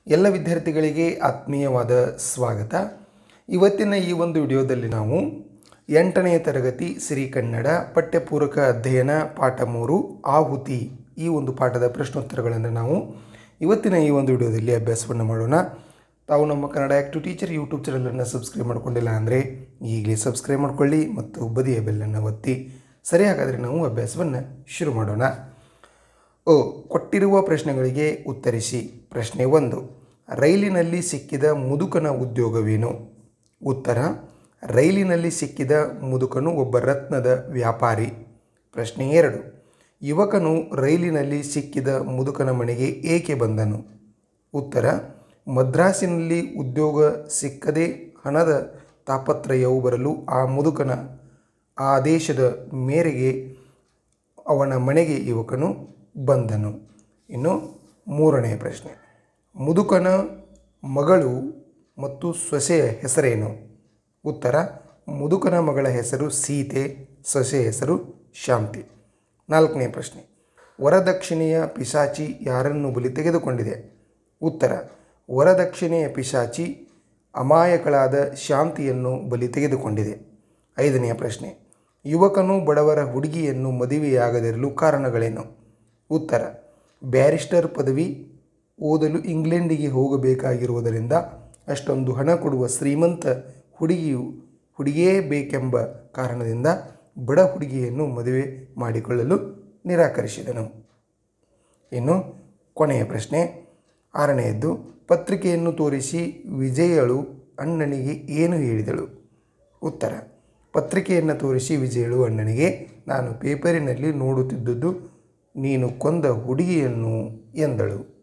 ಎಲ್ಲ ವಿದ್ಯಾರ್ಥಿಗಳಿಗೆ ಆತ್ಮೀಯವಾದ ಸ್ವಾಗತ. ಇವತ್ತಿನ ಈ ಒಂದು ವಿಡಿಯೋದಲ್ಲಿ ನಾವು 8ನೇ ತರಗತಿ ಸಿರಿ ಕನ್ನಡ ಪಠ್ಯಪೂರಕ ಅಧ್ಯಯನ ಪಾಠ 3 ಆಹುತಿ ಈ ಒಂದು ಪಾಠದ ಪ್ರಶ್ನೋತ್ತರಗಳನ್ನು ನಾವು ಇವತ್ತಿನ ಈ ಒಂದು ವಿಡಿಯೋದಲ್ಲಿ ಅಭ್ಯಾಸವನ್ನು ಮಾಡೋಣ. ತಾವು ನಮ್ಮ ಕನ್ನಡ ಆಕ್ಟಿವ್ ಟೀಚರ್ ಯೂಟ್ಯೂಬ್ ಚಾನಲನ್ನು ಸಬ್ಸ್ಕ್ರೈಬ್ ಮಾಡ್ಕೊಂಡಿಲ್ಲ ಅಂದರೆ ಈಗಲೇ ಸಬ್ಸ್ಕ್ರೈಬ್ ಮಾಡ್ಕೊಳ್ಳಿ ಮತ್ತು ಬದಿಯ ಬೆಲ್ಲನ್ನು ಒತ್ತಿ. ಸರಿ, ಹಾಗಾದರೆ ನಾವು ಅಭ್ಯಾಸವನ್ನು ಶುರು ಮಾಡೋಣ. ಕೊಟ್ಟಿರುವ ಪ್ರಶ್ನೆಗಳಿಗೆ ಉತ್ತರಿಸಿ. ಪ್ರಶ್ನೆ 1. ರೈಲಿನಲ್ಲಿ ಸಿಕ್ಕಿದ ಮುದುಕನ ಉದ್ಯೋಗವೇನು? ಉತ್ತರ: ರೈಲಿನಲ್ಲಿ ಸಿಕ್ಕಿದ ಮುದುಕನು ಒಬ್ಬ ರತ್ನದ ವ್ಯಾಪಾರಿ. ಪ್ರಶ್ನೆ 2. ಯುವಕನು ರೈಲಿನಲ್ಲಿ ಸಿಕ್ಕಿದ ಮುದುಕನ ಮನೆಗೆ ಏಕೆ ಬಂದನು? ಉತ್ತರ: ಮದ್ರಾಸಿನಲ್ಲಿ ಉದ್ಯೋಗ ಸಿಕ್ಕದೆ ಹಣದ ತಾಪತ್ರಯವು ಬರಲು ಆ ಮುದುಕನ ಆದೇಶದ ಮೇರೆಗೆ ಅವನ ಮನೆಗೆ ಯುವಕನು ಬಂದನು. ಇನ್ನು 3ನೇ ಪ್ರಶ್ನೆ. ಮುದುಕನ ಮಗಳು ಮತ್ತು ಸೊಸೆಯ ಹೆಸರೇನು? ಉತ್ತರ: ಮುದುಕನ ಮಗಳ ಹೆಸರು ಸೀತೆ, ಸೊಸೆಯ ಹೆಸರು ಶಾಂತಿ. 4ನೇ ಪ್ರಶ್ನೆ. ವರದಕ್ಷಿಣೆಯ ಪಿಶಾಚಿ ಯಾರನ್ನು ಬಲಿ ತೆಗೆದುಕೊಂಡಿದೆ? ಉತ್ತರ: ವರದಕ್ಷಿಣೆಯ ಪಿಶಾಚಿ ಅಮಾಯಕಳಾದ ಶಾಂತಿಯನ್ನು ಬಲಿ ತೆಗೆದುಕೊಂಡಿದೆ. 5ನೇ ಪ್ರಶ್ನೆ. ಯುವಕನು ಬಡವರ ಹುಡುಗಿಯನ್ನು ಮದುವೆಯಾಗದಿರಲು ಕಾರಣಗಳೇನು? ಉತ್ತರ: ಬ್ಯಾರಿಸ್ಟರ್ ಪದವಿ ಓದಲು ಇಂಗ್ಲೆಂಡಿಗೆ ಹೋಗಬೇಕಾಗಿರುವುದರಿಂದ ಅಷ್ಟೊಂದು ಹಣ ಕೊಡುವ ಶ್ರೀಮಂತ ಹುಡುಗಿಯೇ ಬೇಕೆಂಬ ಕಾರಣದಿಂದ ಬಡ ಹುಡುಗಿಯನ್ನು ಮದುವೆ ಮಾಡಿಕೊಳ್ಳಲು ನಿರಾಕರಿಸಿದನು. ಇನ್ನು ಕೊನೆಯ ಪ್ರಶ್ನೆ 6ನೇಯದ್ದು. ಪತ್ರಿಕೆಯನ್ನು ತೋರಿಸಿ ವಿಜಯಳು ಅಣ್ಣನಿಗೆ ಏನು ಹೇಳಿದಳು? ಉತ್ತರ: ಪತ್ರಿಕೆಯನ್ನು ತೋರಿಸಿ ವಿಜಯಳು ಅಣ್ಣನಿಗೆ, ನಾನು ಪೇಪರಿನಲ್ಲಿ ನೋಡುತ್ತಿದ್ದುದು ನೀನು ಕೊಂದ ಹುಡುಗಿಯನ್ನು ಎಂದಳು.